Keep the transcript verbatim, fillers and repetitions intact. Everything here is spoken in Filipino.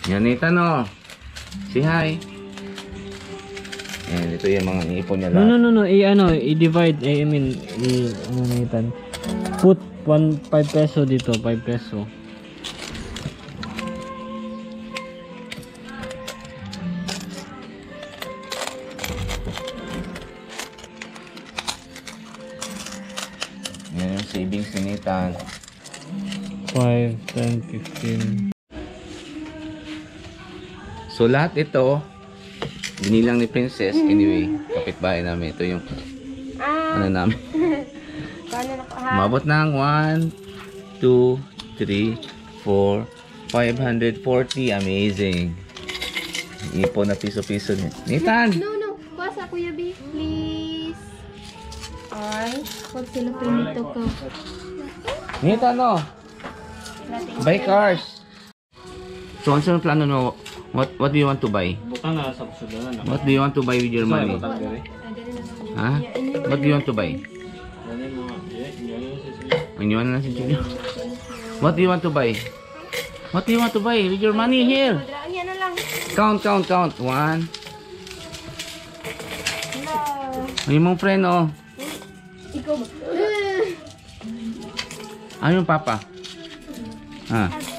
Yan, Nathan, oh. Say hi. Yan, ito yung mga ipon niya lahat. No, no, no, no. I, ano, i-divide. I mean, i, ano, Nathan. Put one, five peso dito. five peso. Yan yung savings ni Nathan. five, ten, fifteen. So lahat ito, binilang ni Princess. Anyway, kapitbahay namin. Ito yung Ah, ano namin. paano na ko ha? Umabot ng one, two, three, four, five hundred forty. Amazing. Ipon na piso-piso niya. Nathan! No, no. Kuha sa Kuya B, please. Ay, pag sila pinito ko. Nathan, oh! Buy cars! So, ano sa plano mo? What what do you want to buy? Butang na sa susudanan. What do you want to buy with your money? Ha? What do you want to buy? Iniwan na si Julio. What do you want to buy? What do you want to buy with your money here? Madraan yan na lang. Count, count, count. One. Hello. Ay, mong friend, oh. Ikaw ba? Ano yung papa? Ha?